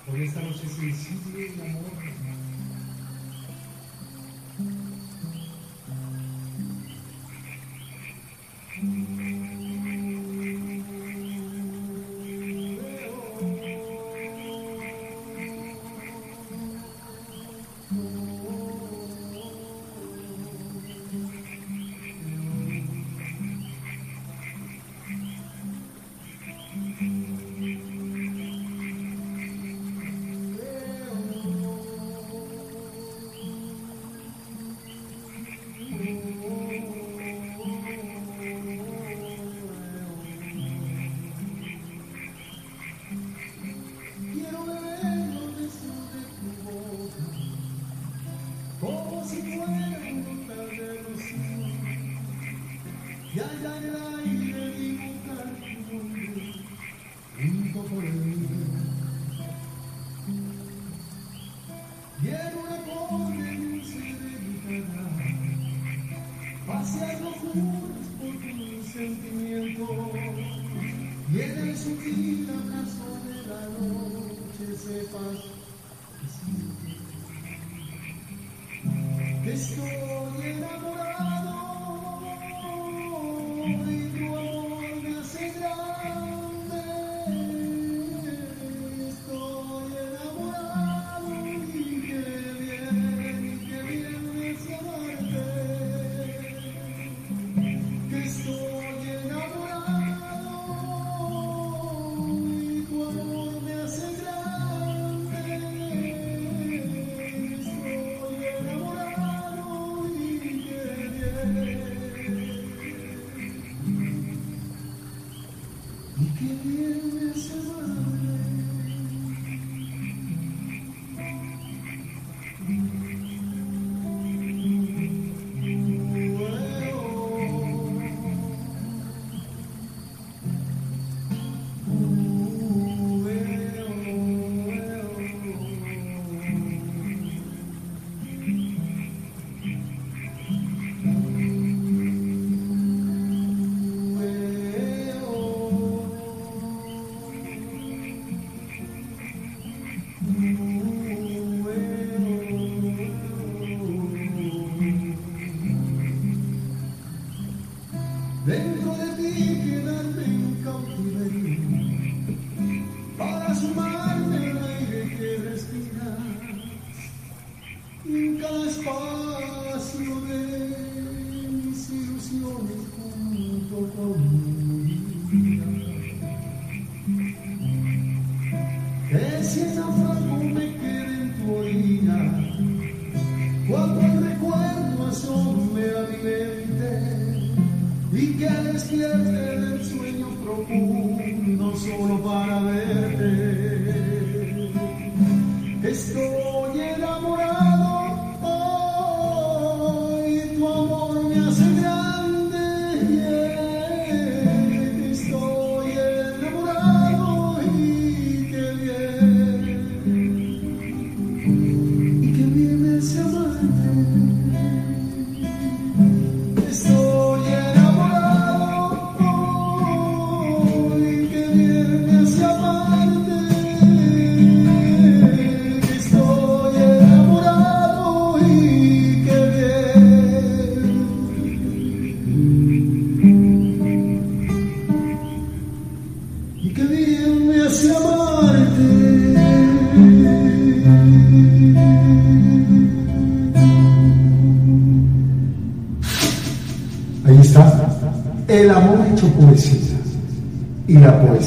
Hoy esta noche sensible el amor. Como si fuera un tarde rocío, y allá en el aire dibujar tu nombre junto por él. Y en un acorde dulce de guitarra, pasear locuras por tus sentimientos, y en el sutil abrazo de la noche sepas que estoy enamorado y tu amor me hace grande. Estoy enamorado y qué bien me hace amarte. Que estoy enamorado y tu amor me hace grande. Estoy enamorado. Y qué bien me hace amarte. Dentro de ti quedarme en cautiverio para sumarme al aire que respiras y en cada espacio de mis ilusiones junto con mi vida. Que si el náufrago me queda en tu orilla, cuando el recuerdo asome a mi mente, y que despierte del sueño profundo solo para verte. Estoy enamorado y tu amor me hace grande. Estoy enamorado y qué bien me hace amarte. Estoy y qué bien me hace amarte. Ahí está, el amor hecho poesía y la poesía.